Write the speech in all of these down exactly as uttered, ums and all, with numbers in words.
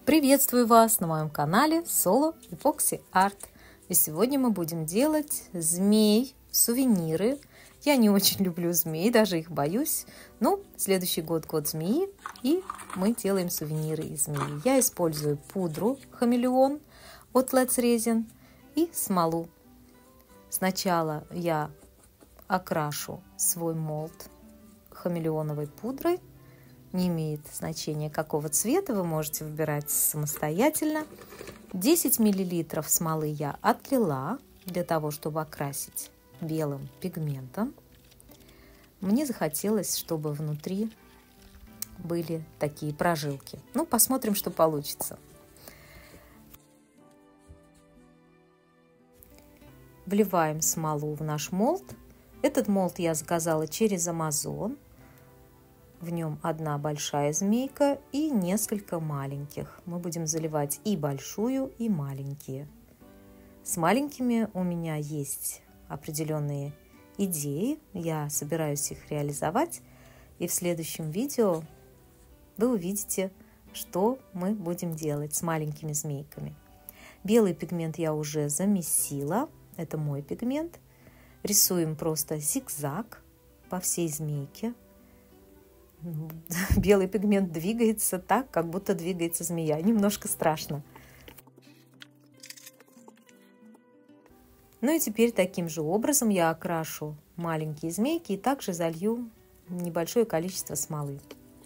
Приветствую вас на моем канале Solo Epoxy Art. И сегодня мы будем делать змей, сувениры. Я не очень люблю змей, даже их боюсь. Но следующий год год змеи, и мы делаем сувениры из змеи. Я использую пудру хамелеон от Let's Resin и смолу. Сначала я окрашу свой молд хамелеоновой пудрой. Не имеет значения, какого цвета, вы можете выбирать самостоятельно. десять миллилитров смолы я отлила для того, чтобы окрасить белым пигментом. Мне захотелось, чтобы внутри были такие прожилки. Ну, посмотрим, что получится. Вливаем смолу в наш молд. Этот молд я заказала через Amazon. В нем одна большая змейка и несколько маленьких. Мы будем заливать и большую, и маленькие. С маленькими у меня есть определенные идеи. Я собираюсь их реализовать. И в следующем видео вы увидите, что мы будем делать с маленькими змейками. Белый пигмент я уже замесила. Это мой пигмент. Рисуем просто зигзаг по всей змейке. Белый пигмент двигается так, как будто двигается змея. Немножко страшно. Ну и теперь таким же образом я окрашу маленькие змейки и также залью небольшое количество смолы.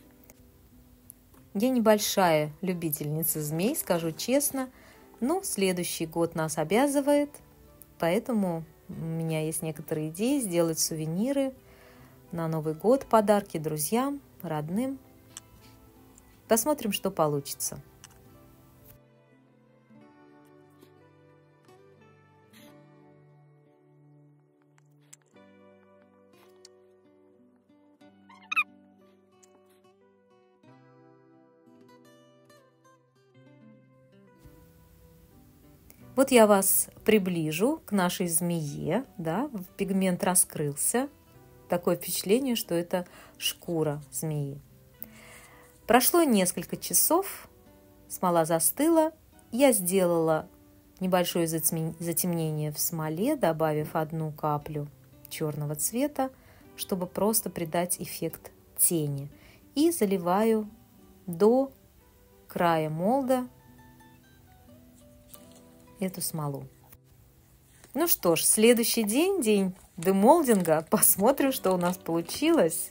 Я небольшая любительница змей, скажу честно, но следующий год нас обязывает, поэтому у меня есть некоторые идеи сделать сувениры на Новый год, подарки друзьям, родным. Посмотрим, что получится. Вот я вас приближу к нашей змее, да, пигмент раскрылся. Такое впечатление, что это шкура змеи. Прошло несколько часов, смола застыла. Я сделала небольшое затемнение в смоле, добавив одну каплю черного цвета, чтобы просто придать эффект тени. И заливаю до края молда эту смолу. Ну что ж, следующий день, день демолдинга. Посмотрим, что у нас получилось.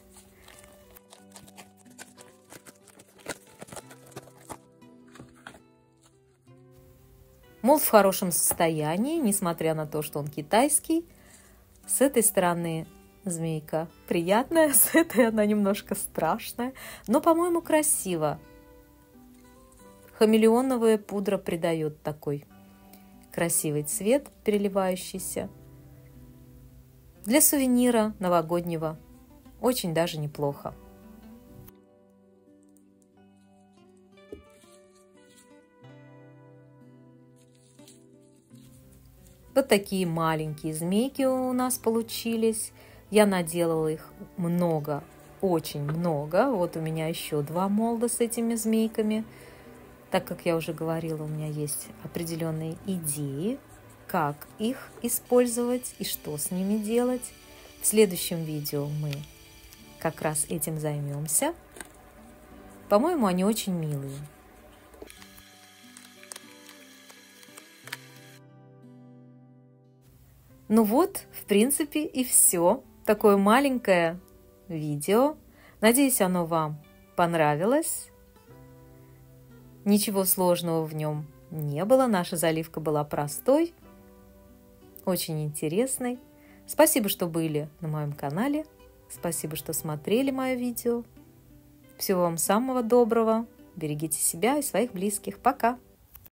Молд в хорошем состоянии, несмотря на то, что он китайский. С этой стороны змейка приятная, с этой она немножко страшная, но, по-моему, красиво. Хамелеоновая пудра придает такой красивый цвет, переливающийся. Для сувенира новогоднего очень даже неплохо. Вот такие маленькие змейки у нас получились. Я наделала их много, очень много. Вот у меня еще два молда с этими змейками. Так как я уже говорила, у меня есть определенные идеи, как их использовать и что с ними делать. В следующем видео мы как раз этим займемся. По-моему, они очень милые. Ну вот, в принципе, и все. Такое маленькое видео. Надеюсь, оно вам понравилось. Ничего сложного в нем не было. Наша заливка была простой, очень интересной. Спасибо, что были на моем канале. Спасибо, что смотрели мое видео. Всего вам самого доброго. Берегите себя и своих близких. Пока!